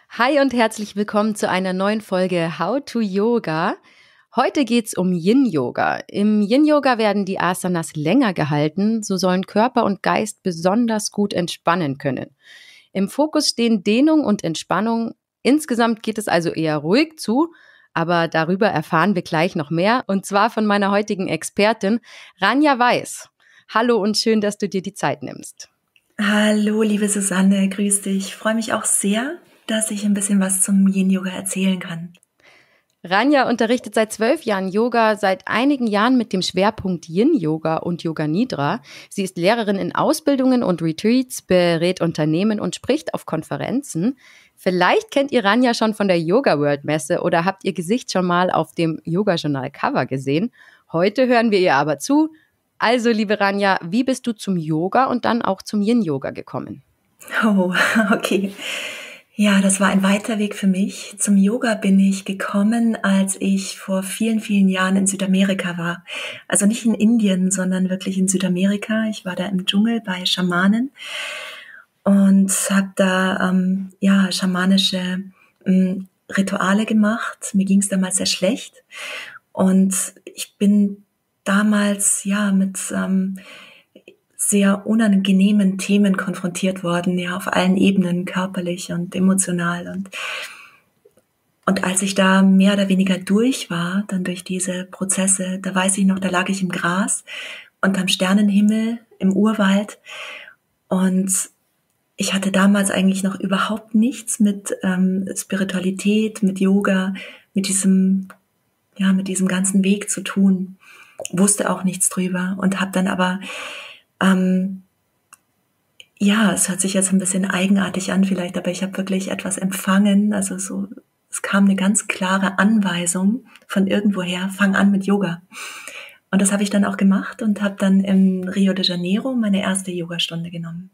Hi und herzlich willkommen zu einer neuen Folge How to Yoga. Heute geht's um Yin-Yoga. Im Yin-Yoga werden die Asanas länger gehalten, so sollen Körper und Geist besonders gut entspannen können. Im Fokus stehen Dehnung und Entspannung. Insgesamt geht es also eher ruhig zu, aber darüber erfahren wir gleich noch mehr, und zwar von meiner heutigen Expertin Rania Weiß. Hallo und schön, dass du dir die Zeit nimmst. Hallo, liebe Susanne, grüß dich. Ich freue mich auch sehr, dass ich ein bisschen was zum Yin-Yoga erzählen kann. Rania unterrichtet seit 12 Jahren Yoga, seit einigen Jahren mit dem Schwerpunkt Yin-Yoga und Yoga Nidra. Sie ist Lehrerin in Ausbildungen und Retreats, berät Unternehmen und spricht auf Konferenzen. Vielleicht kennt ihr Rania schon von der Yoga World Messe oder habt ihr Gesicht schon mal auf dem Yoga Journal Cover gesehen. Heute hören wir ihr aber zu. Also, liebe Rania, wie bist du zum Yoga und dann auch zum Yin-Yoga gekommen? Oh, okay. Ja, das war ein weiter Weg für mich. Zum Yoga bin ich gekommen, als ich vor vielen, vielen Jahren in Südamerika war. Also nicht in Indien, sondern wirklich in Südamerika. Ich war da im Dschungel bei Schamanen und habe da schamanische Rituale gemacht. Mir ging es damals sehr schlecht und ich bin damals mit sehr unangenehmen Themen konfrontiert worden, ja, auf allen Ebenen, körperlich und emotional. Und als ich da mehr oder weniger durch war, dann durch diese Prozesse, da weiß ich noch, da lag ich im Gras unterm Sternenhimmel im Urwald und ich hatte damals eigentlich noch überhaupt nichts mit Spiritualität, mit Yoga, mit diesem ganzen Weg zu tun, wusste auch nichts drüber und habe dann aber es hört sich jetzt ein bisschen eigenartig an vielleicht, aber ich habe wirklich etwas empfangen, also so, es kam eine ganz klare Anweisung von irgendwoher, fang an mit Yoga. Und das habe ich dann auch gemacht und habe dann in Rio de Janeiro meine erste Yogastunde genommen.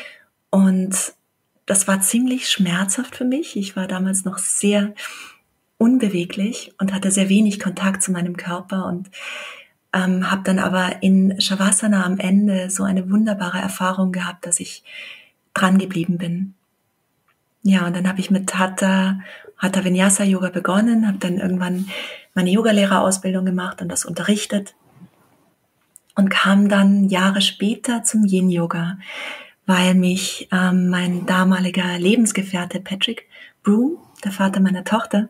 Und das war ziemlich schmerzhaft für mich. Ich war damals noch sehr unbeweglich und hatte sehr wenig Kontakt zu meinem Körper und habe dann aber in Shavasana am Ende so eine wunderbare Erfahrung gehabt, dass ich dran geblieben bin. Ja, und dann habe ich mit Hatha Vinyasa Yoga begonnen, habe dann irgendwann meine Yogalehrerausbildung gemacht und das unterrichtet und kam dann Jahre später zum Yin Yoga, weil mich mein damaliger Lebensgefährte Patrick Broom, der Vater meiner Tochter,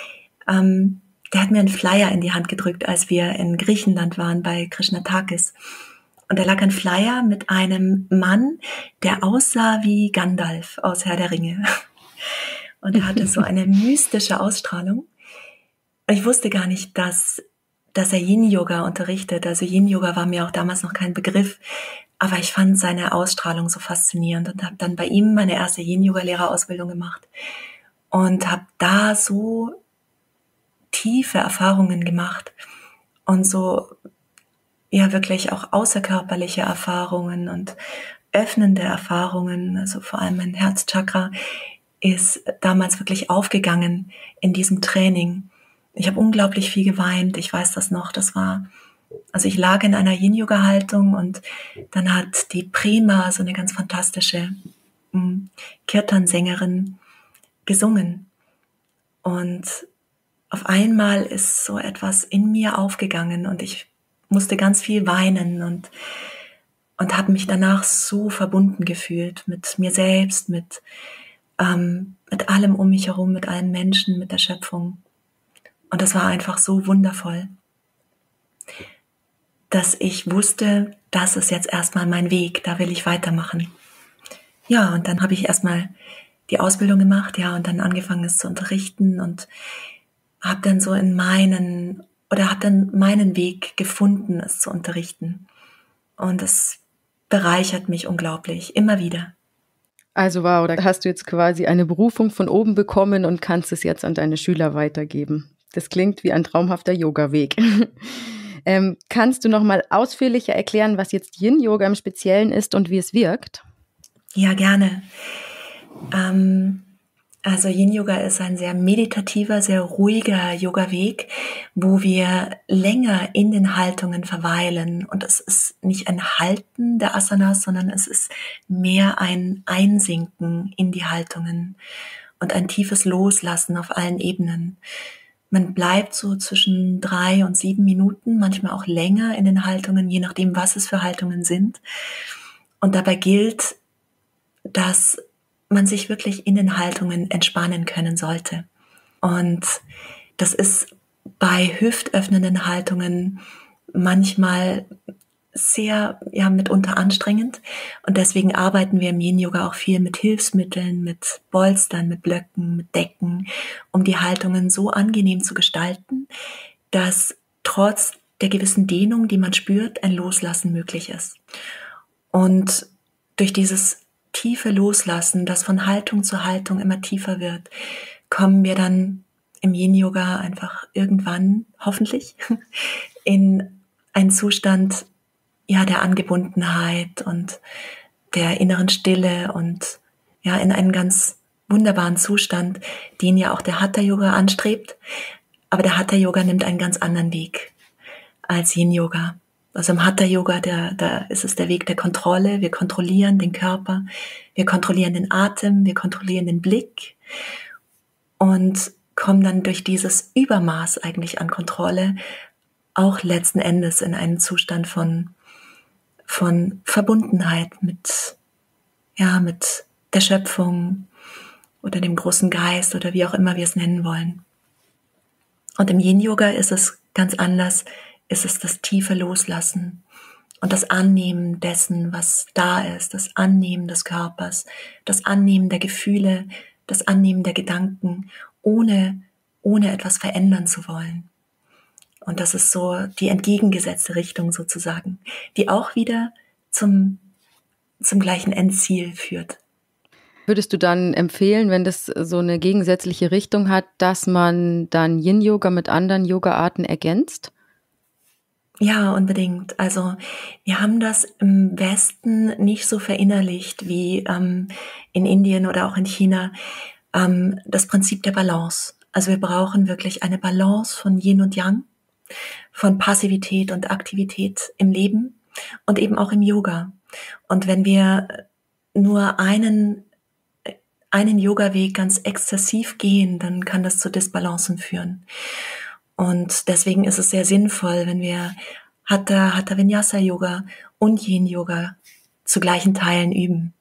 der hat mir einen Flyer in die Hand gedrückt, als wir in Griechenland waren bei Krishnatakis. Und da lag ein Flyer mit einem Mann, der aussah wie Gandalf aus Herr der Ringe. Und er hatte so eine mystische Ausstrahlung. Und ich wusste gar nicht, dass er Yin-Yoga unterrichtet. Also Yin-Yoga war mir auch damals noch kein Begriff. Aber ich fand seine Ausstrahlung so faszinierend und habe dann bei ihm meine erste Yin-Yoga-Lehrerausbildung gemacht. Und habe da so tiefe Erfahrungen gemacht und so wirklich auch außerkörperliche Erfahrungen und öffnende Erfahrungen, also vor allem mein Herzchakra ist damals wirklich aufgegangen in diesem Training. Ich habe unglaublich viel geweint, ich weiß das noch, also ich lag in einer Yin-Yoga-Haltung und dann hat die Prima, so eine ganz fantastische Kirtan-Sängerin, gesungen und auf einmal ist so etwas in mir aufgegangen und ich musste ganz viel weinen und habe mich danach so verbunden gefühlt mit mir selbst, mit allem um mich herum, mit allen Menschen, mit der Schöpfung. Und das war einfach so wundervoll, dass ich wusste, das ist jetzt erstmal mein Weg, da will ich weitermachen. Ja, und dann habe ich erstmal die Ausbildung gemacht, ja, und dann angefangen, es zu unterrichten und habe dann meinen Weg gefunden, es zu unterrichten. Und es bereichert mich unglaublich, immer wieder. Also wow, da hast du jetzt quasi eine Berufung von oben bekommen und kannst es jetzt an deine Schüler weitergeben. Das klingt wie ein traumhafter Yoga-Weg. Kannst du noch mal ausführlicher erklären, was jetzt Yin-Yoga im Speziellen ist und wie es wirkt? Ja, gerne. Also Yin-Yoga ist ein sehr meditativer, sehr ruhiger Yoga-Weg, wo wir länger in den Haltungen verweilen. Und es ist nicht ein Halten der Asanas, sondern es ist mehr ein Einsinken in die Haltungen. und ein tiefes Loslassen auf allen Ebenen. Man bleibt so zwischen 3 und 7 Minuten, manchmal auch länger in den Haltungen, je nachdem, was es für Haltungen sind. Und dabei gilt, dass man sich wirklich in den Haltungen entspannen können sollte. Und das ist bei hüftöffnenden Haltungen manchmal sehr, mitunter anstrengend. Und deswegen arbeiten wir im Yin-Yoga auch viel mit Hilfsmitteln, mit Bolstern, mit Blöcken, mit Decken, um die Haltungen so angenehm zu gestalten, dass trotz der gewissen Dehnung, die man spürt, ein Loslassen möglich ist. Und durch dieses tiefe Loslassen, das von Haltung zu Haltung immer tiefer wird, kommen wir dann im Yin-Yoga einfach irgendwann, hoffentlich, in einen Zustand, der Angebundenheit und der inneren Stille und in einen ganz wunderbaren Zustand, den ja auch der Hatha-Yoga anstrebt. Aber der Hatha-Yoga nimmt einen ganz anderen Weg als Yin-Yoga. Also im Hatha-Yoga, da ist es der Weg der Kontrolle. Wir kontrollieren den Körper, wir kontrollieren den Atem, wir kontrollieren den Blick und kommen dann durch dieses Übermaß eigentlich an Kontrolle auch letzten Endes in einen Zustand von Verbundenheit mit der Schöpfung oder dem großen Geist oder wie auch immer wir es nennen wollen. Und im Yin-Yoga ist es ganz anders, ist es das tiefe Loslassen und das Annehmen dessen, was da ist, das Annehmen des Körpers, das Annehmen der Gefühle, das Annehmen der Gedanken, ohne etwas verändern zu wollen. Und das ist so die entgegengesetzte Richtung sozusagen, die auch wieder zum gleichen Endziel führt. Würdest du dann empfehlen, wenn das so eine gegensätzliche Richtung hat, dass man dann Yin-Yoga mit anderen Yoga-Arten ergänzt? Ja, unbedingt. Also wir haben das im Westen nicht so verinnerlicht wie in Indien oder auch in China, das Prinzip der Balance. Also wir brauchen wirklich eine Balance von Yin und Yang, von Passivität und Aktivität im Leben und eben auch im Yoga. Und wenn wir nur einen Yoga-Weg ganz exzessiv gehen, dann kann das zu Disbalancen führen. Und deswegen ist es sehr sinnvoll, wenn wir Hatha Vinyasa Yoga und Yin Yoga zu gleichen Teilen üben.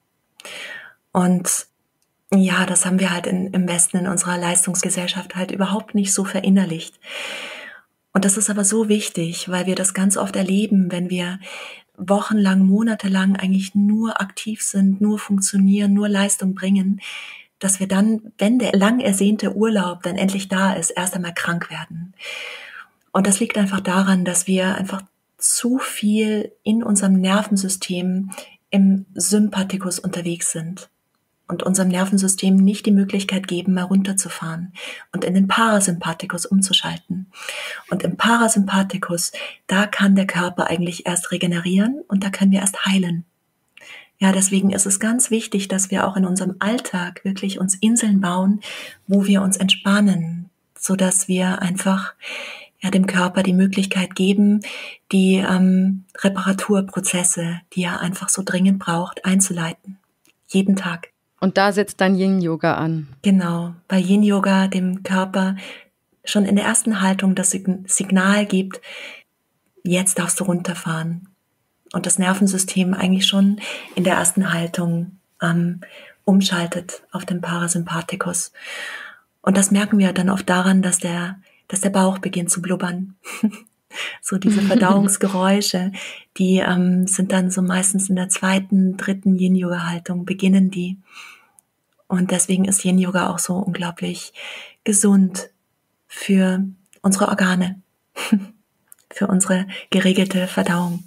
Und ja, das haben wir halt im Westen in unserer Leistungsgesellschaft halt überhaupt nicht so verinnerlicht. Und das ist aber so wichtig, weil wir das ganz oft erleben, wenn wir wochenlang, monatelang eigentlich nur aktiv sind, nur funktionieren, nur Leistung bringen, dass wir dann, wenn der lang ersehnte Urlaub dann endlich da ist, erst einmal krank werden. Und das liegt einfach daran, dass wir einfach zu viel in unserem Nervensystem im Sympathikus unterwegs sind und unserem Nervensystem nicht die Möglichkeit geben, mal runterzufahren und in den Parasympathikus umzuschalten. Und im Parasympathikus, da kann der Körper eigentlich erst regenerieren und da können wir erst heilen. Ja, deswegen ist es ganz wichtig, dass wir auch in unserem Alltag wirklich uns Inseln bauen, wo wir uns entspannen, so dass wir einfach dem Körper die Möglichkeit geben, die Reparaturprozesse, die er einfach so dringend braucht, einzuleiten. Jeden Tag. Und da setzt dann Yin-Yoga an. Genau, bei Yin-Yoga dem Körper schon in der ersten Haltung das Signal gibt, jetzt darfst du runterfahren. Und das Nervensystem eigentlich schon in der ersten Haltung umschaltet auf den Parasympathikus. Und das merken wir dann oft daran, dass der Bauch beginnt zu blubbern. So diese Verdauungsgeräusche, die sind dann so meistens in der zweiten, dritten Yin-Yoga-Haltung, beginnen die. Und deswegen ist Yin-Yoga auch so unglaublich gesund für unsere Organe, für unsere geregelte Verdauung.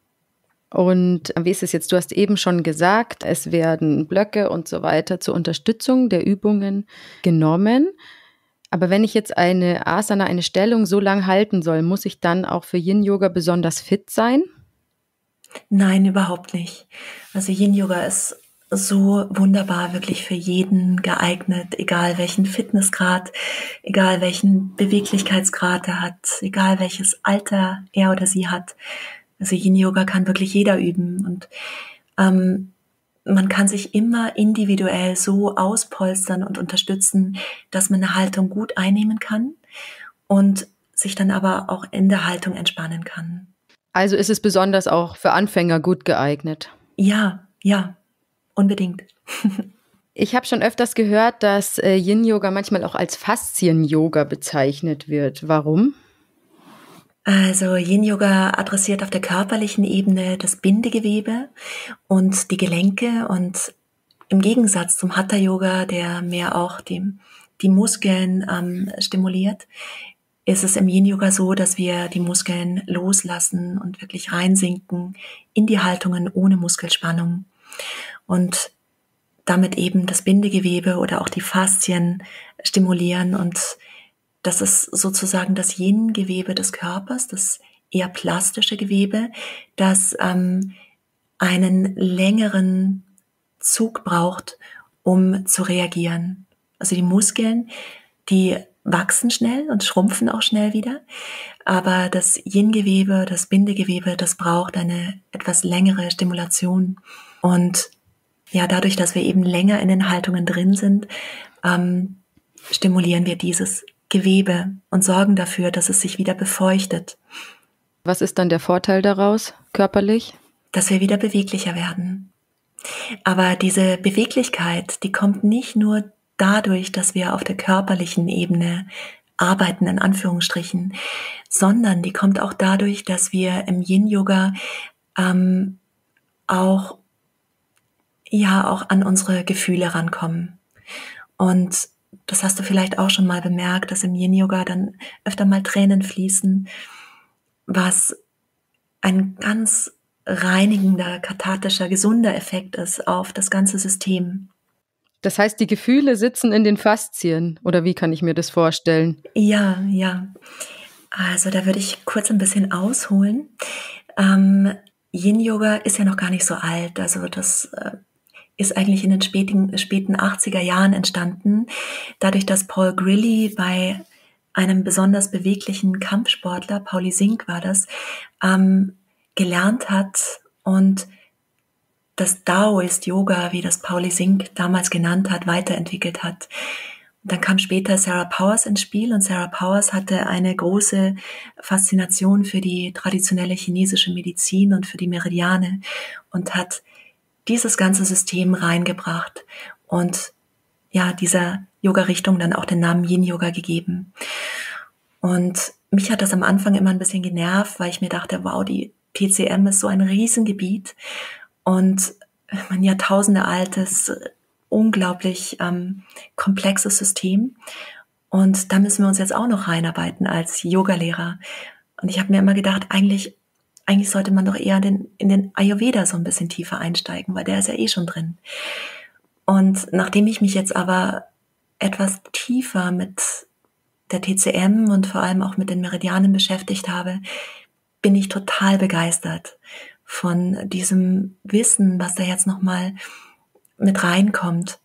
Und wie ist es jetzt? Du hast eben schon gesagt, es werden Blöcke und so weiter zur Unterstützung der Übungen genommen. Aber wenn ich jetzt eine Asana, eine Stellung so lang halten soll, muss ich dann auch für Yin-Yoga besonders fit sein? Nein, überhaupt nicht. Also Yin-Yoga ist so wunderbar wirklich für jeden geeignet, egal welchen Fitnessgrad, egal welchen Beweglichkeitsgrad er hat, egal welches Alter er oder sie hat. Also Yin-Yoga kann wirklich jeder üben und man kann sich immer individuell so auspolstern und unterstützen, dass man eine Haltung gut einnehmen kann und sich dann aber auch in der Haltung entspannen kann. Also ist es besonders auch für Anfänger gut geeignet? Ja, unbedingt. Ich habe schon öfters gehört, dass Yin-Yoga manchmal auch als Faszien-Yoga bezeichnet wird. Warum? Also Yin-Yoga adressiert auf der körperlichen Ebene das Bindegewebe und die Gelenke, und im Gegensatz zum Hatha-Yoga, der mehr auch die Muskeln stimuliert, ist es im Yin-Yoga so, dass wir die Muskeln loslassen und wirklich reinsinken in die Haltungen ohne Muskelspannung und damit eben das Bindegewebe oder auch die Faszien stimulieren. Und das ist sozusagen das Yin-Gewebe des Körpers, das eher plastische Gewebe, das einen längeren Zug braucht, um zu reagieren. Also die Muskeln, die wachsen schnell und schrumpfen auch schnell wieder, aber das Yin-Gewebe, das Bindegewebe, das braucht eine etwas längere Stimulation. Und ja, dadurch, dass wir eben länger in den Haltungen drin sind, stimulieren wir dieses Gewebe und sorgen dafür, dass es sich wieder befeuchtet. Was ist dann der Vorteil daraus, körperlich? Dass wir wieder beweglicher werden. Aber diese Beweglichkeit, die kommt nicht nur dadurch, dass wir auf der körperlichen Ebene arbeiten, in Anführungsstrichen, sondern die kommt auch dadurch, dass wir im Yin-Yoga auch an unsere Gefühle rankommen. Und das hast du vielleicht auch schon mal bemerkt, dass im Yin-Yoga dann öfter mal Tränen fließen, was ein ganz reinigender, kathartischer, gesunder Effekt ist auf das ganze System. Das heißt, die Gefühle sitzen in den Faszien, oder wie kann ich mir das vorstellen? Ja. Also da würde ich kurz ein bisschen ausholen. Yin-Yoga ist ja noch gar nicht so alt, also das ist eigentlich in den späten 80er Jahren entstanden, dadurch, dass Paul Grilly bei einem besonders beweglichen Kampfsportler, Pauli Singh war das, gelernt hat und das Daoist Yoga, wie das Pauli Singh damals genannt hat, weiterentwickelt hat. Dann kam später Sarah Powers ins Spiel, und Sarah Powers hatte eine große Faszination für die traditionelle chinesische Medizin und für die Meridiane und hat dieses ganze System reingebracht und ja, dieser Yoga-Richtung dann auch den Namen Yin-Yoga gegeben. Und mich hat das am Anfang immer ein bisschen genervt, weil ich mir dachte, wow, die TCM ist so ein Riesengebiet und ein jahrtausendealtes, unglaublich komplexes System. Und da müssen wir uns jetzt auch noch reinarbeiten als Yogalehrer. Und ich habe mir immer gedacht, eigentlich sollte man doch eher in den Ayurveda so ein bisschen tiefer einsteigen, weil der ist ja eh schon drin. Und nachdem ich mich jetzt aber etwas tiefer mit der TCM und vor allem auch mit den Meridianen beschäftigt habe, bin ich total begeistert von diesem Wissen, was da jetzt nochmal mit reinkommt.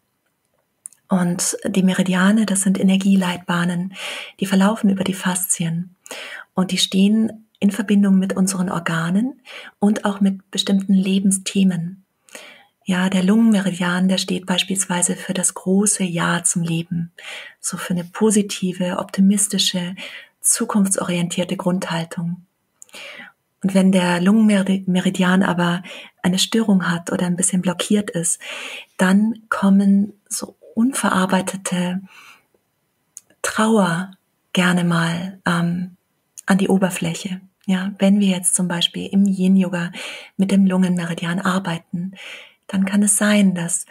Und die Meridiane, das sind Energieleitbahnen, die verlaufen über die Faszien und die stehen in Verbindung mit unseren Organen und auch mit bestimmten Lebensthemen. Ja, der Lungenmeridian, der steht beispielsweise für das große Ja zum Leben, so für eine positive, optimistische, zukunftsorientierte Grundhaltung. Und wenn der Lungenmeridian aber eine Störung hat oder ein bisschen blockiert ist, dann kommen so unverarbeitete Trauer gerne mal an die Oberfläche. Ja, wenn wir jetzt zum Beispiel im Yin-Yoga mit dem Lungenmeridian arbeiten, dann kann es sein, dass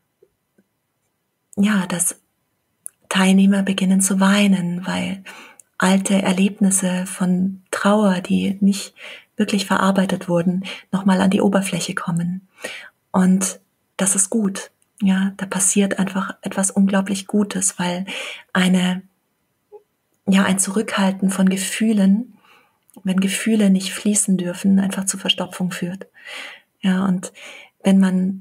Teilnehmer beginnen zu weinen, weil alte Erlebnisse von Trauer, die nicht wirklich verarbeitet wurden, nochmal an die Oberfläche kommen. Und das ist gut. Ja, da passiert einfach etwas unglaublich Gutes, weil ein Zurückhalten von Gefühlen, wenn Gefühle nicht fließen dürfen, einfach zu Verstopfung führt. Ja, und wenn man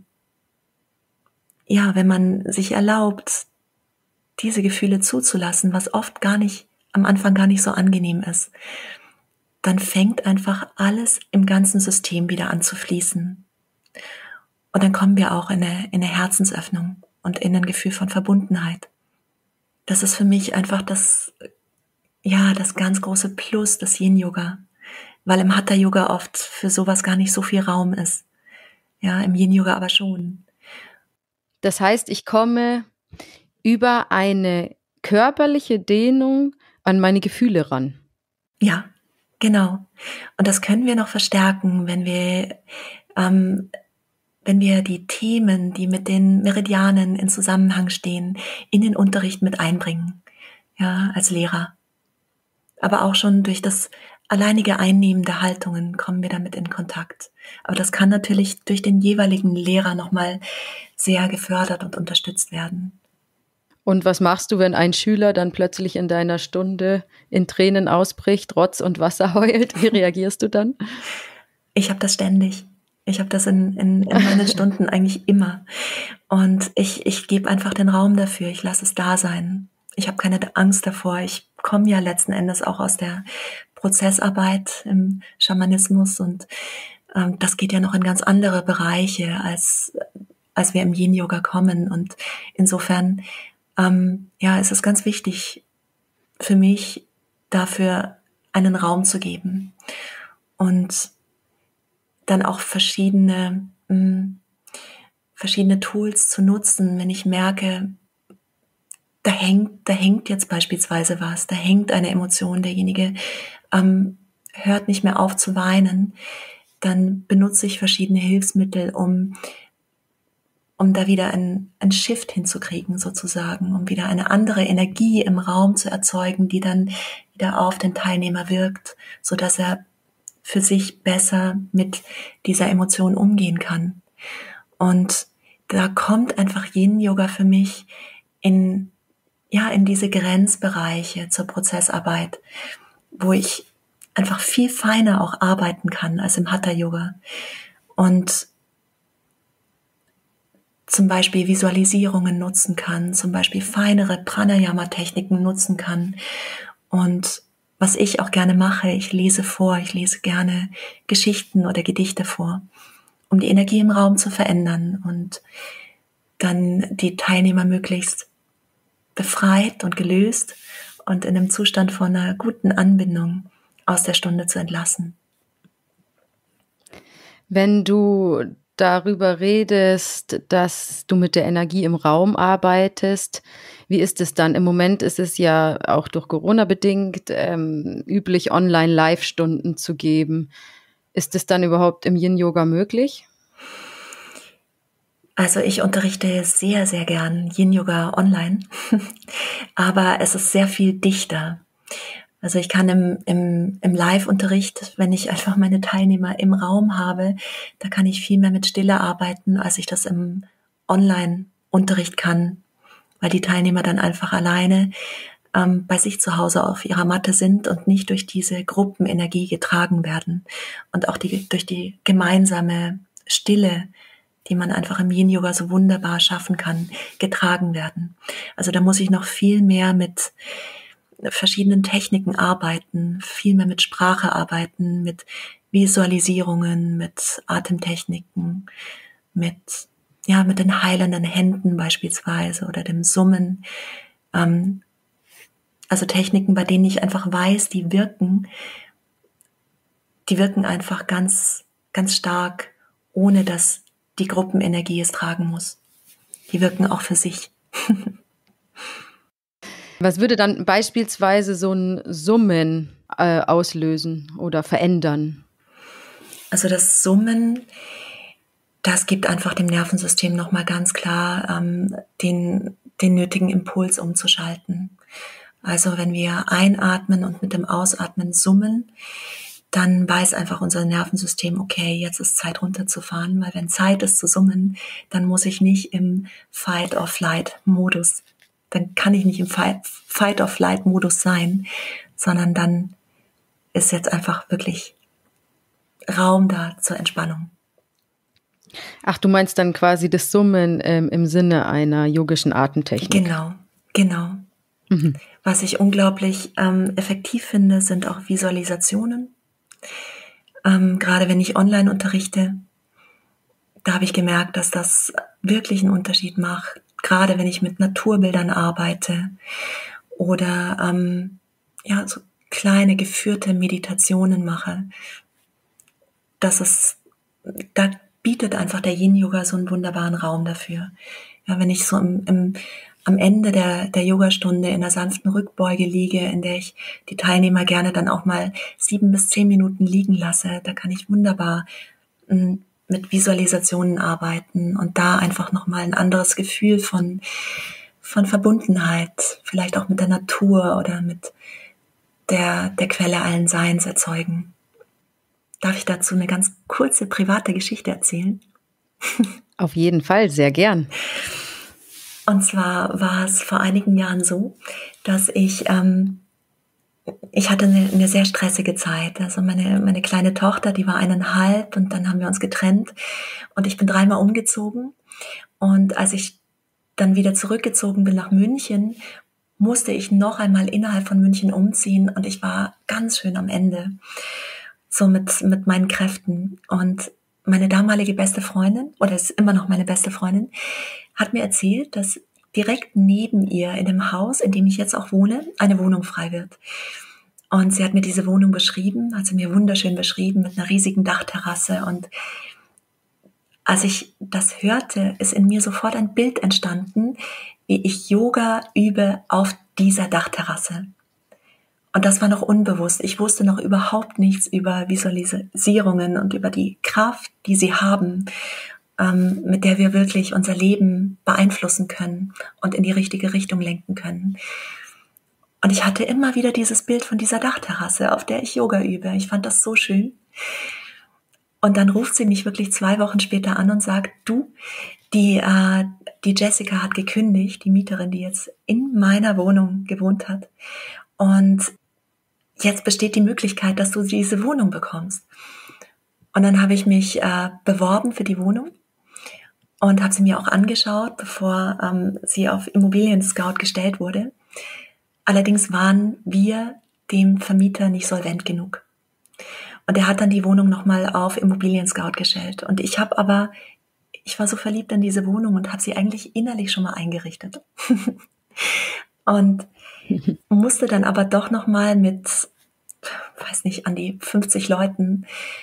sich erlaubt, diese Gefühle zuzulassen, was oft am Anfang gar nicht so angenehm ist, dann fängt einfach alles im ganzen System wieder an zu fließen. Und dann kommen wir auch in eine Herzensöffnung und in ein Gefühl von Verbundenheit. Das ist für mich einfach das ganz große Plus des Yin-Yoga, weil im Hatha-Yoga oft für sowas gar nicht so viel Raum ist. Ja, im Yin-Yoga aber schon. Das heißt, ich komme über eine körperliche Dehnung an meine Gefühle ran. Ja, genau. Und das können wir noch verstärken, wenn wir die Themen, die mit den Meridianen in Zusammenhang stehen, in den Unterricht mit einbringen, ja, als Lehrer. Aber auch schon durch das alleinige Einnehmen der Haltungen kommen wir damit in Kontakt. Aber das kann natürlich durch den jeweiligen Lehrer nochmal sehr gefördert und unterstützt werden. Und was machst du, wenn ein Schüler dann plötzlich in deiner Stunde in Tränen ausbricht, Rotz und Wasser heult? Wie reagierst du dann? Ich habe das ständig. Ich habe das in meinen Stunden eigentlich immer. Und ich gebe einfach den Raum dafür. Ich lasse es da sein. Ich habe keine Angst davor. Ich komme ja letzten Endes auch aus der Prozessarbeit im Schamanismus und das geht ja noch in ganz andere Bereiche, als wir im Yin-Yoga kommen. Und insofern ist es ganz wichtig für mich, dafür einen Raum zu geben und dann auch verschiedene Tools zu nutzen, wenn ich merke, da hängt jetzt beispielsweise was, da hängt eine Emotion, derjenige hört nicht mehr auf zu weinen, dann benutze ich verschiedene Hilfsmittel, um da wieder ein Shift hinzukriegen sozusagen, um wieder eine andere Energie im Raum zu erzeugen, die dann wieder auf den Teilnehmer wirkt, so dass er für sich besser mit dieser Emotion umgehen kann. Und da kommt einfach Yin-Yoga für mich in diese Grenzbereiche zur Prozessarbeit, wo ich einfach viel feiner auch arbeiten kann als im Hatha-Yoga. Und zum Beispiel Visualisierungen nutzen kann, zum Beispiel feinere Pranayama-Techniken nutzen kann. Und was ich auch gerne mache, ich lese gerne Geschichten oder Gedichte vor, um die Energie im Raum zu verändern und dann die Teilnehmer möglichst befreit und gelöst und in einem Zustand von einer guten Anbindung aus der Stunde zu entlassen. Wenn du darüber redest, dass du mit der Energie im Raum arbeitest, wie ist es dann? Im Moment ist es ja auch durch Corona bedingt üblich, Online-Live-Stunden zu geben. Ist es dann überhaupt im Yin-Yoga möglich? Also ich unterrichte sehr, sehr gern Yin-Yoga online, aber es ist sehr viel dichter. Also ich kann im Live-Unterricht, wenn ich einfach meine Teilnehmer im Raum habe, da kann ich viel mehr mit Stille arbeiten, als ich das im Online-Unterricht kann, weil die Teilnehmer dann einfach alleine bei sich zu Hause auf ihrer Matte sind und nicht durch diese Gruppenenergie getragen werden und auch durch die gemeinsame Stille, die man einfach im Yin-Yoga so wunderbar schaffen kann, getragen werden. Also da muss ich noch viel mehr mit verschiedenen Techniken arbeiten, viel mehr mit Sprache arbeiten, mit Visualisierungen, mit Atemtechniken, mit den heilenden Händen beispielsweise oder dem Summen. Also Techniken, bei denen ich einfach weiß, die wirken einfach ganz, ganz stark, ohne dass die Gruppenenergie es tragen muss. Die wirken auch für sich. Was würde dann beispielsweise so ein Summen auslösen oder verändern? Also das Summen, das gibt einfach dem Nervensystem nochmal ganz klar den nötigen Impuls umzuschalten. Also wenn wir einatmen und mit dem Ausatmen summen, dann weiß einfach unser Nervensystem, okay, jetzt ist Zeit runterzufahren, weil wenn Zeit ist zu summen, dann muss ich nicht im Fight-or-Flight-Modus, dann kann ich nicht im Fight-or-Flight-Modus sein, sondern dann ist jetzt einfach wirklich Raum da zur Entspannung. Ach, du meinst dann quasi das Summen im Sinne einer yogischen Atemtechnik. Genau. Mhm. Was ich unglaublich effektiv finde, sind auch Visualisationen. Gerade wenn ich online unterrichte, da habe ich gemerkt, dass das wirklich einen Unterschied macht, gerade wenn ich mit Naturbildern arbeite oder so kleine geführte Meditationen mache. Da bietet einfach der Yin-Yoga so einen wunderbaren Raum dafür. Ja, wenn ich so am Ende der Yogastunde in der sanften Rückbeuge liege, in der ich die Teilnehmer gerne dann auch mal 7 bis 10 Minuten liegen lasse, da kann ich wunderbar mit Visualisationen arbeiten und da einfach nochmal ein anderes Gefühl von Verbundenheit, vielleicht auch mit der Natur oder mit der Quelle allen Seins erzeugen. Darf ich dazu eine ganz kurze private Geschichte erzählen? Auf jeden Fall, sehr gern. Und zwar war es vor einigen Jahren so, dass ich hatte eine sehr stressige Zeit. Also meine kleine Tochter, die war 1,5 und dann haben wir uns getrennt und ich bin 3-mal umgezogen. Und als ich dann wieder zurückgezogen bin nach München, musste ich noch einmal innerhalb von München umziehen und ich war ganz schön am Ende, so mit meinen Kräften. Und meine damalige beste Freundin, oder ist immer noch meine beste Freundin, hat mir erzählt, dass direkt neben ihr in dem Haus, in dem ich jetzt auch wohne, eine Wohnung frei wird. Und sie hat mir diese Wohnung beschrieben, hat sie mir wunderschön beschrieben, mit einer riesigen Dachterrasse. Und als ich das hörte, ist in mir sofort ein Bild entstanden, wie ich Yoga übe auf dieser Dachterrasse. Und das war noch unbewusst. Ich wusste noch überhaupt nichts über Visualisierungen und über die Kraft, die sie haben, mit der wir wirklich unser Leben beeinflussen können und in die richtige Richtung lenken können. Und ich hatte immer wieder dieses Bild von dieser Dachterrasse, auf der ich Yoga übe. Ich fand das so schön. Und dann ruft sie mich wirklich 2 Wochen später an und sagt, du, die Jessica hat gekündigt, die Mieterin, die jetzt in meiner Wohnung gewohnt hat. Und jetzt besteht die Möglichkeit, dass du diese Wohnung bekommst. Und dann habe ich mich beworben für die Wohnung und habe sie mir auch angeschaut, bevor sie auf Immobilien Scout gestellt wurde. Allerdings waren wir dem Vermieter nicht solvent genug. Und er hat dann die Wohnung nochmal auf Immobilien Scout gestellt. Und ich war so verliebt in diese Wohnung und habe sie eigentlich innerlich schon mal eingerichtet. Und musste dann aber doch nochmal mit, weiß nicht, an die 50 Leuten,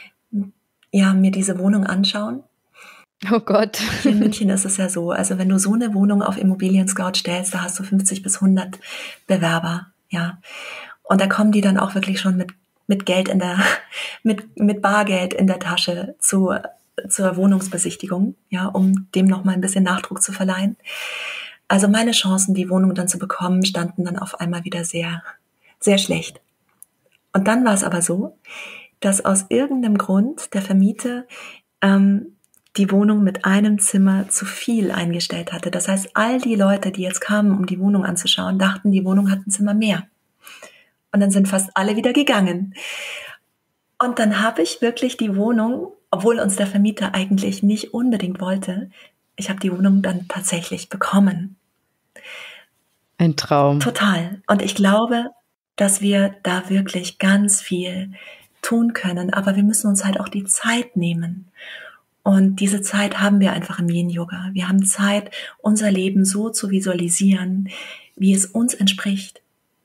mir diese Wohnung anschauen. Oh Gott. Hier in München ist es ja so, also wenn du so eine Wohnung auf Immobilien Scout stellst, da hast du 50 bis 100 Bewerber, ja. Und da kommen die dann auch wirklich schon mit Geld mit Bargeld in der Tasche zur Wohnungsbesichtigung, ja, um dem nochmal ein bisschen Nachdruck zu verleihen. Also meine Chancen, die Wohnung dann zu bekommen, standen dann auf einmal wieder sehr, sehr schlecht. Und dann war es aber so, dass aus irgendeinem Grund der Vermieter die Wohnung mit einem Zimmer zu viel eingestellt hatte. Das heißt, all die Leute, die jetzt kamen, um die Wohnung anzuschauen, dachten, die Wohnung hat ein Zimmer mehr. Und dann sind fast alle wieder gegangen. Und dann habe ich wirklich die Wohnung, obwohl uns der Vermieter eigentlich nicht unbedingt wollte, ich habe die Wohnung dann tatsächlich bekommen. Ein Traum. Total. Und ich glaube, dass wir da wirklich ganz viel tun können. Aber wir müssen uns halt auch die Zeit nehmen. Und diese Zeit haben wir einfach im Yin-Yoga. Wir haben Zeit, unser Leben so zu visualisieren, wie es uns entspricht.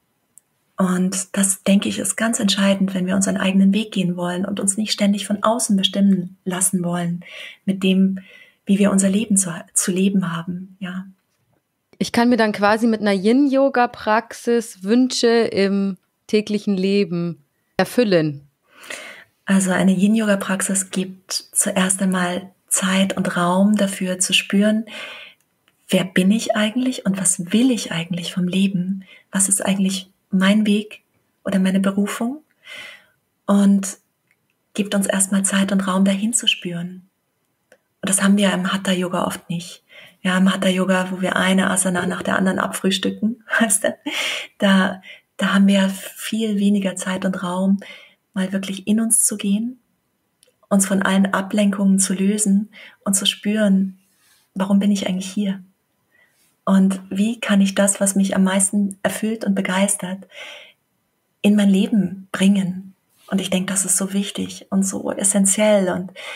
Und das, denke ich, ist ganz entscheidend, wenn wir unseren eigenen Weg gehen wollen und uns nicht ständig von außen bestimmen lassen wollen, mit dem, wie wir unser Leben zu leben haben, ja. Ich kann mir dann quasi mit einer Yin-Yoga-Praxis Wünsche im täglichen Leben erfüllen. Also eine Yin-Yoga-Praxis gibt zuerst einmal Zeit und Raum dafür zu spüren, wer bin ich eigentlich und was will ich eigentlich vom Leben? Was ist eigentlich mein Weg oder meine Berufung? Und gibt uns erstmal Zeit und Raum, dahin zu spüren. Und das haben wir im Hatha-Yoga oft nicht. Ja, im Hatha-Yoga, wo wir eine Asana nach der anderen abfrühstücken, weißt du, da haben wir viel weniger Zeit und Raum, mal wirklich in uns zu gehen, uns von allen Ablenkungen zu lösen und zu spüren, warum bin ich eigentlich hier? Und wie kann ich das, was mich am meisten erfüllt und begeistert, in mein Leben bringen? Und ich denke, das ist so wichtig und so essentiell. Und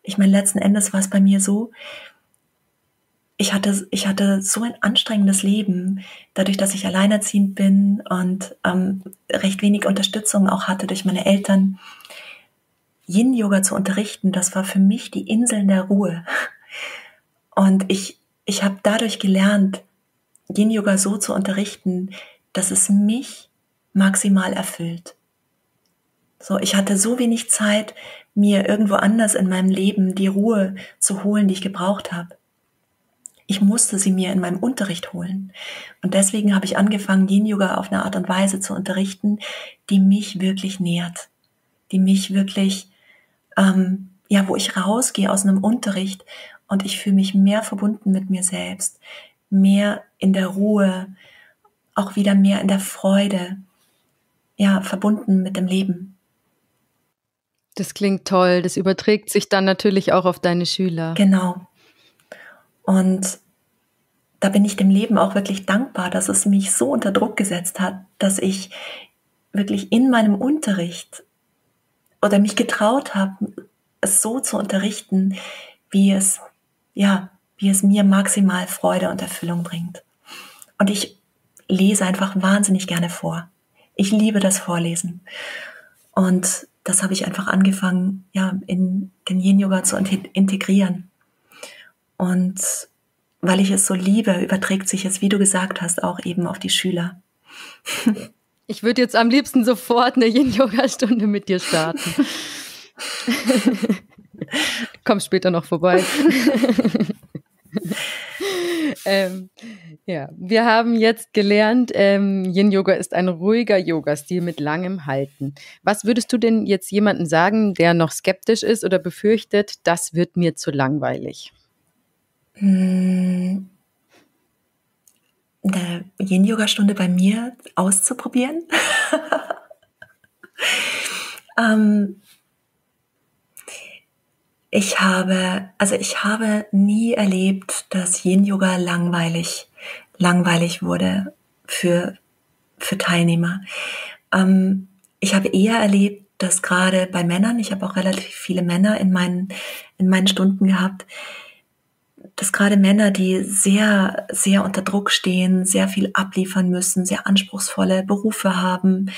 ich meine, letzten Endes war es bei mir so, ich hatte so ein anstrengendes Leben, dadurch, dass ich alleinerziehend bin und recht wenig Unterstützung auch hatte durch meine Eltern. Yin-Yoga zu unterrichten, das war für mich die Inseln der Ruhe. Und ich habe dadurch gelernt, Yin-Yoga so zu unterrichten, dass es mich maximal erfüllt. So, ich hatte so wenig Zeit, mir irgendwo anders in meinem Leben die Ruhe zu holen, die ich gebraucht habe. Ich musste sie mir in meinem Unterricht holen. Und deswegen habe ich angefangen, Yin-Yoga auf eine Art und Weise zu unterrichten, die mich wirklich nährt, die mich wirklich, wo ich rausgehe aus einem Unterricht und ich fühle mich mehr verbunden mit mir selbst, mehr in der Ruhe, auch wieder mehr in der Freude, ja, verbunden mit dem Leben. Das klingt toll. Das überträgt sich dann natürlich auch auf deine Schüler. Genau. Und da bin ich dem Leben auch wirklich dankbar, dass es mich so unter Druck gesetzt hat, dass ich wirklich in meinem Unterricht oder mich getraut habe, es so zu unterrichten, wie es mir maximal Freude und Erfüllung bringt. Und ich lese einfach wahnsinnig gerne vor. Ich liebe das Vorlesen. Und das habe ich einfach angefangen, in den Yin-Yoga zu integrieren. Und weil ich es so liebe, überträgt sich es, wie du gesagt hast, auch eben auf die Schüler. Ich würde jetzt am liebsten sofort eine Yin-Yoga-Stunde mit dir starten. Komm später noch vorbei. Wir haben jetzt gelernt, Yin-Yoga ist ein ruhiger Yoga-Stil mit langem Halten. Was würdest du denn jetzt jemandem sagen, der noch skeptisch ist oder befürchtet, das wird mir zu langweilig? Eine Yin-Yoga-Stunde bei mir auszuprobieren? Ich habe nie erlebt, dass Yin-Yoga langweilig wurde für Teilnehmer. Ich habe eher erlebt, dass gerade bei Männern, ich habe auch relativ viele Männer in meinen Stunden gehabt, dass gerade Männer, die sehr, sehr unter Druck stehen, sehr viel abliefern müssen, sehr anspruchsvolle Berufe haben,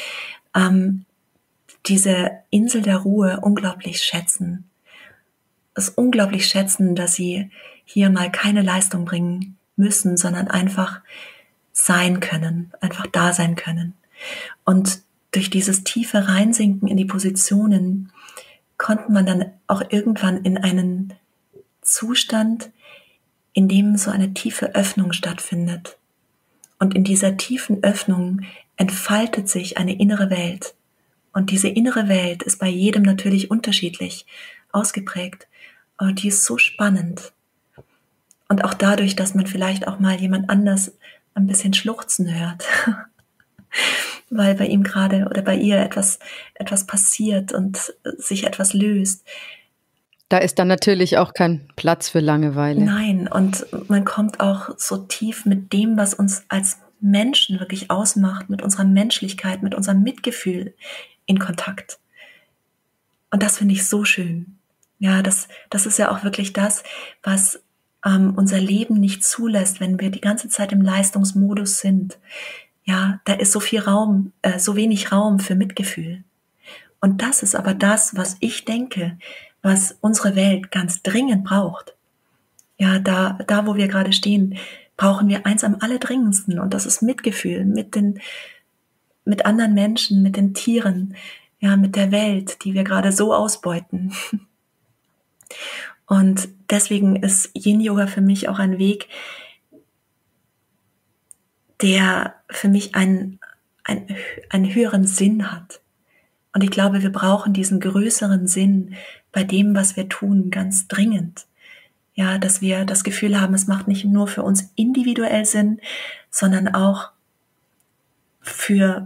diese Insel der Ruhe unglaublich schätzen. Es unglaublich schätzen, dass sie hier mal keine Leistung bringen müssen, sondern einfach sein können, einfach da sein können. Und durch dieses tiefe Reinsinken in die Positionen kommt man dann auch irgendwann in einen Zustand, in dem so eine tiefe Öffnung stattfindet. Und in dieser tiefen Öffnung entfaltet sich eine innere Welt. Und diese innere Welt ist bei jedem natürlich unterschiedlich ausgeprägt. Aber die ist so spannend. Und auch dadurch, dass man vielleicht auch mal jemand anders ein bisschen schluchzen hört, weil bei ihm gerade oder bei ihr etwas passiert und sich etwas löst. Da ist dann natürlich auch kein Platz für Langeweile. Nein, und man kommt auch so tief mit dem, was uns als Menschen wirklich ausmacht, mit unserer Menschlichkeit, mit unserem Mitgefühl in Kontakt. Und das finde ich so schön. Ja, das ist ja auch wirklich das, was unser Leben nicht zulässt, wenn wir die ganze Zeit im Leistungsmodus sind. Ja, da ist so wenig Raum für Mitgefühl. Und das ist aber das, was ich denke, was unsere Welt ganz dringend braucht. Ja, da wo wir gerade stehen, brauchen wir eins am allerdringendsten, und das ist Mitgefühl mit anderen Menschen, mit den Tieren, ja, mit der Welt, die wir gerade so ausbeuten. Und deswegen ist Yin-Yoga für mich auch ein Weg, der für mich einen höheren Sinn hat. Und ich glaube, wir brauchen diesen größeren Sinn bei dem, was wir tun, ganz dringend. Ja, dass wir das Gefühl haben, es macht nicht nur für uns individuell Sinn, sondern auch für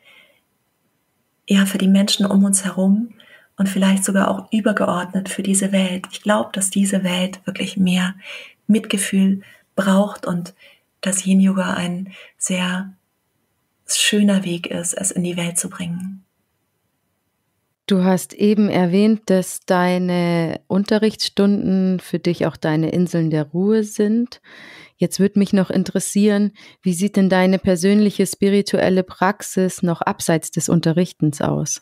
die Menschen um uns herum und vielleicht sogar auch übergeordnet für diese Welt. Ich glaube, dass diese Welt wirklich mehr Mitgefühl braucht und dass Yin-Yoga ein sehr schöner Weg ist, es in die Welt zu bringen. Du hast eben erwähnt, dass deine Unterrichtsstunden für dich auch deine Inseln der Ruhe sind. Jetzt würde mich noch interessieren, wie sieht denn deine persönliche spirituelle Praxis noch abseits des Unterrichtens aus?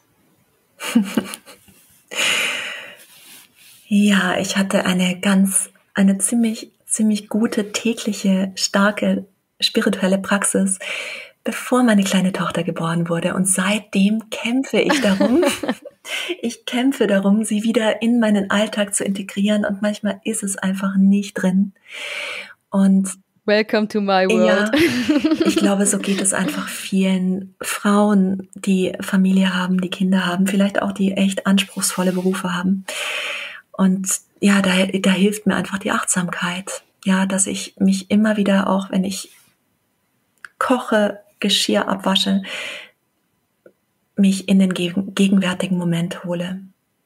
Ja, ich hatte eine ziemlich gute, tägliche, starke spirituelle Praxis, bevor meine kleine Tochter geboren wurde. Und seitdem kämpfe ich darum. Ich kämpfe darum, sie wieder in meinen Alltag zu integrieren. Und manchmal ist es einfach nicht drin. Und Welcome to my world. ja, ich glaube, so geht es einfach vielen Frauen, die Familie haben, die Kinder haben, vielleicht auch die echt anspruchsvolle Berufe haben. Und ja, da hilft mir einfach die Achtsamkeit. Ja, dass ich mich immer wieder, auch wenn ich koche, Geschirr abwasche, mich in den gegenwärtigen Moment hole.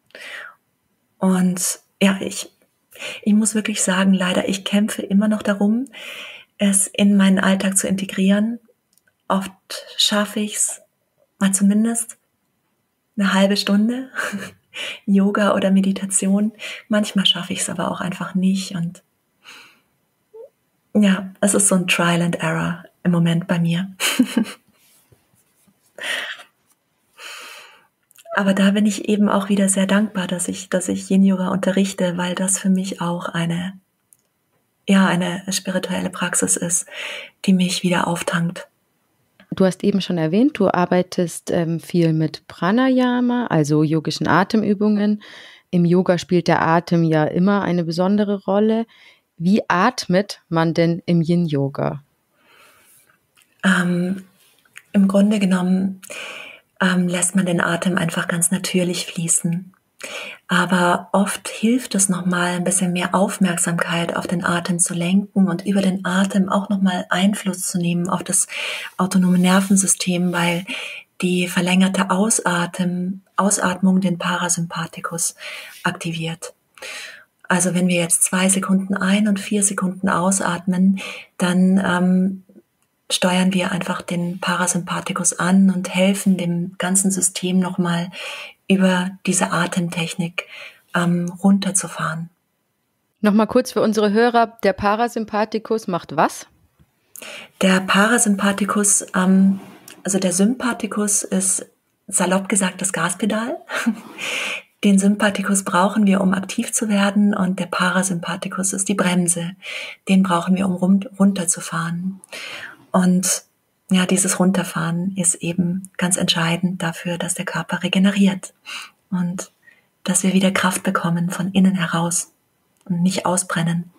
Und ja, ich muss wirklich sagen, leider, ich kämpfe immer noch darum, es in meinen Alltag zu integrieren. Oft schaffe ich es mal zumindest eine halbe Stunde Yoga oder Meditation. Manchmal schaffe ich es aber auch einfach nicht. Und ja, es ist so ein Trial and Error im Moment bei mir. Aber da bin ich eben auch wieder sehr dankbar, dass ich Yin-Yoga unterrichte, weil das für mich auch eine spirituelle Praxis ist, die mich wieder auftankt. Du hast eben schon erwähnt, du arbeitest viel mit Pranayama, also yogischen Atemübungen. Im Yoga spielt der Atem ja immer eine besondere Rolle. Wie atmet man denn im Yin-Yoga? Im Grunde genommen lässt man den Atem einfach ganz natürlich fließen. Aber oft hilft es nochmal, ein bisschen mehr Aufmerksamkeit auf den Atem zu lenken und über den Atem auch nochmal Einfluss zu nehmen auf das autonome Nervensystem, weil die verlängerte Ausatmung den Parasympathikus aktiviert. Also wenn wir jetzt 2 Sekunden ein- und 4 Sekunden ausatmen, dann steuern wir einfach den Parasympathikus an und helfen dem ganzen System nochmal über diese Atemtechnik runterzufahren. Nochmal kurz für unsere Hörer, der Parasympathikus macht was? Der Parasympathikus, also der Sympathikus ist salopp gesagt das Gaspedal. Den Sympathikus brauchen wir, um aktiv zu werden, und der Parasympathikus ist die Bremse. Den brauchen wir, um runterzufahren. Und ja, dieses Runterfahren ist eben ganz entscheidend dafür, dass der Körper regeneriert und dass wir wieder Kraft bekommen von innen heraus und nicht ausbrennen.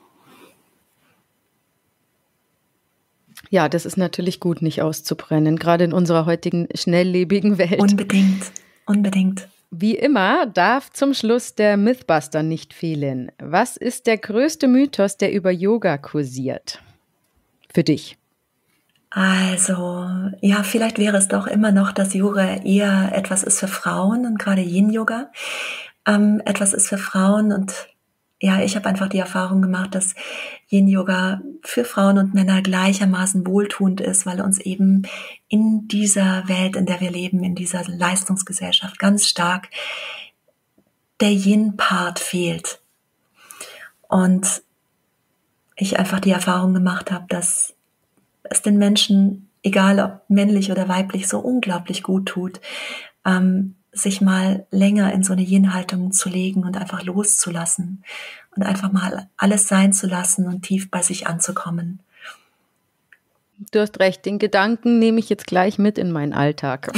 Ja, das ist natürlich gut, nicht auszubrennen, gerade in unserer heutigen schnelllebigen Welt. Unbedingt. Wie immer darf zum Schluss der Mythbuster nicht fehlen. Was ist der größte Mythos, der über Yoga kursiert? Für dich? Also, ja, vielleicht wäre es doch immer noch, dass Yoga eher etwas ist für Frauen und gerade Yin-Yoga etwas ist für Frauen. Und ja, ich habe einfach die Erfahrung gemacht, dass Yin-Yoga für Frauen und Männer gleichermaßen wohltuend ist, weil uns eben in dieser Welt, in der wir leben, in dieser Leistungsgesellschaft ganz stark der Yin-Part fehlt. Und ich einfach die Erfahrung gemacht habe, dass es den Menschen, egal ob männlich oder weiblich, so unglaublich gut tut, sich mal länger in so eine Yin-Haltung zu legen und einfach loszulassen und einfach mal alles sein zu lassen und tief bei sich anzukommen. Du hast recht, den Gedanken nehme ich jetzt gleich mit in meinen Alltag.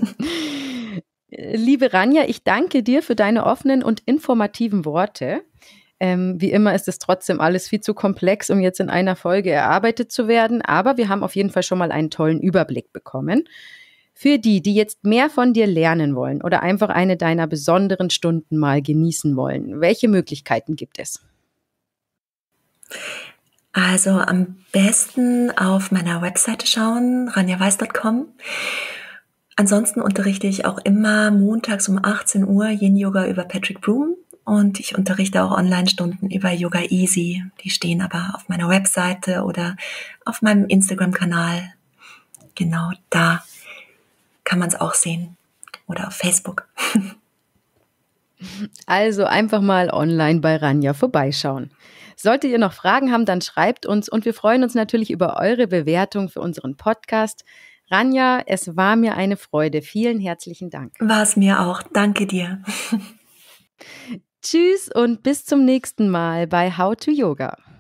Liebe Rania, ich danke dir für deine offenen und informativen Worte. Wie immer ist es trotzdem alles viel zu komplex, um jetzt in einer Folge erarbeitet zu werden, aber wir haben auf jeden Fall schon mal einen tollen Überblick bekommen. Für die jetzt mehr von dir lernen wollen oder einfach eine deiner besonderen Stunden mal genießen wollen, welche Möglichkeiten gibt es? Also am besten auf meiner Webseite schauen, ranjaweiß.com. Ansonsten unterrichte ich auch immer montags um 18 Uhr Yin-Yoga über Patrick Broom. Und ich unterrichte auch Online-Stunden über Yoga Easy. Die stehen aber auf meiner Webseite oder auf meinem Instagram-Kanal. Genau, da kann man es auch sehen. Oder auf Facebook. Also einfach mal online bei Rania vorbeischauen. Solltet ihr noch Fragen haben, dann schreibt uns und wir freuen uns natürlich über eure Bewertung für unseren Podcast. Rania, es war mir eine Freude. Vielen herzlichen Dank. War es mir auch. Danke dir. Tschüss und bis zum nächsten Mal bei How to Yoga.